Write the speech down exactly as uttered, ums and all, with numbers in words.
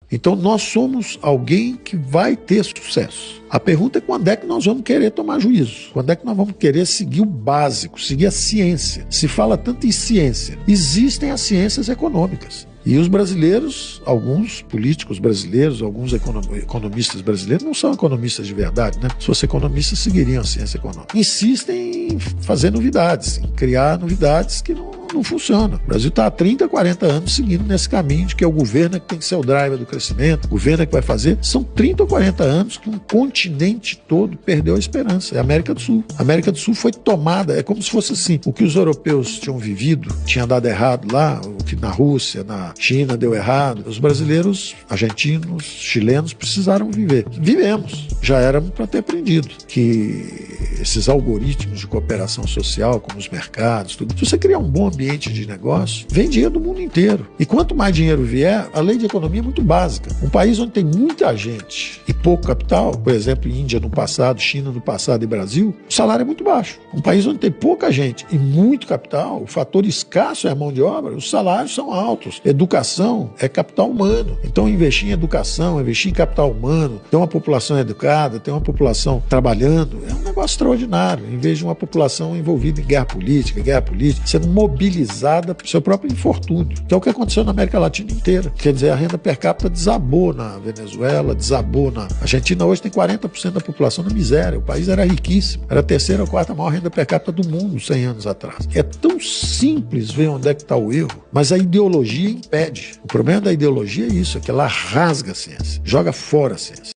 Então nós somos alguém que vai ter sucesso. A pergunta é quando é que nós vamos querer tomar juízo? Quando é que nós vamos querer seguir o básico, seguir a ciência? Se fala tanto em ciência. Existem as ciências econômicas. E os brasileiros, alguns políticos brasileiros, alguns economistas brasileiros, não são economistas de verdade, né? Se fossem economistas, seguiriam a ciência econômica. Insistem em fazer novidades, em criar novidades que não, não funcionam. O Brasil está há trinta, quarenta anos seguindo nesse caminho de que é o governo que tem que ser o driver do crescimento, o governo é que vai fazer. São trinta ou quarenta anos que um continente todo perdeu a esperança. É a América do Sul. A América do Sul foi tomada, é como se fosse assim, o que os europeus tinham vivido, tinha dado errado lá, o que na Rússia, na China deu errado. Os brasileiros, argentinos, chilenos precisaram viver. Vivemos. Já éramos para ter aprendido que esses algoritmos de cooperação social, como os mercados, tudo, se você criar um bom ambiente de negócio, vem dinheiro do mundo inteiro. E quanto mais dinheiro vier, a lei de economia é muito básica. Um país onde tem muita gente e pouco capital, por exemplo, Índia no passado, China no passado e Brasil, o salário é muito baixo. Um país onde tem pouca gente e muito capital, o fator escasso é a mão de obra, os salários são altos. Educação é capital humano. Então, investir em educação, investir em capital humano, ter uma população educada, ter uma população trabalhando, é um negócio extraordinário. Em vez de uma população envolvida em guerra política, guerra política, sendo mobilizada para o seu próprio infortúnio, que é o que aconteceu na América Latina inteira. Quer dizer, a renda per capita desabou na Venezuela, desabou na Argentina. Hoje tem quarenta por cento da população na miséria. O país era riquíssimo. Era a terceira ou quarta maior renda per capita do mundo cem anos atrás. É tão simples ver onde é que está o erro, mas a ideologia impede. O problema da ideologia é isso, é que ela rasga a ciência, joga fora a ciência.